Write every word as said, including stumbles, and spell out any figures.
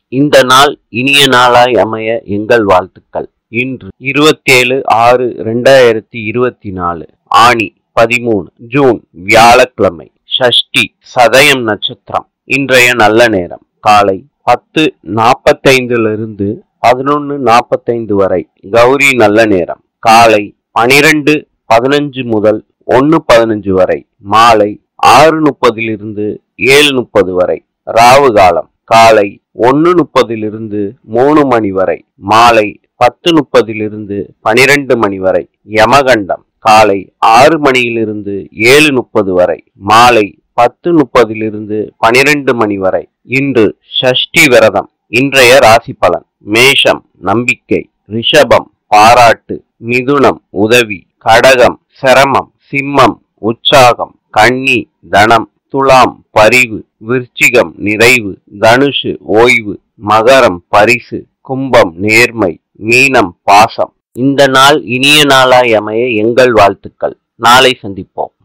இந்த நாள் இனிய நாளாய் அமைய எங்கள் வாழ்த்துக்கள். இன்று இருபத்தி ஏழு ஆறு இரண்டாயிரத்தி இருபத்தி நாலு ஆணி பதிமூணு ஜூன் வியாழக்கிழமை. ஷஷ்டி சதயம் நட்சத்திரம். இன்றைய நல்ல நேரம் காலை பத்து நாற்பத்தைந்திலிருந்து பதினொன்னு நாற்பத்தைந்து வரை. கௌரி நல்ல நேரம் காலை பனிரெண்டு பதினஞ்சு முதல் ஒன்னு பதினஞ்சு வரை. மாலை ஆறு முப்பதிலிருந்து ஏழு முப்பது வரை. ராவு காலம் காலை ஒன்னு முப்பதிலிருந்து மூணு மணி வரை. மாலை பத்து முப்பதிலிருந்து பனிரெண்டு மணி வரை. யமகண்டம் காலை ஆறு மணியிலிருந்து ஏழு முப்பது வரை. மாலை பத்து முப்பதிலிருந்து பனிரெண்டு மணி வரை. இன்று ஷஷ்டி விரதம். இன்றைய ராசி பலன். மேஷம் நம்பிக்கை, ரிஷபம் பாராட்டு, மிதுனம் உதவி, கடகம் சிரமம், சிம்மம் உற்சாகம், கன்னி தனம், துலாம் பரிவு, விருச்சிகம் நிறைவு, தனுஷு ஓய்வு, மகரம் பரிசு, கும்பம் நேர்மை, மீனம் பாசம். இந்த நாள் இனிய நாளாய் அமைய எங்கள் வாழ்த்துக்கள். நாளை சந்திப்போம்.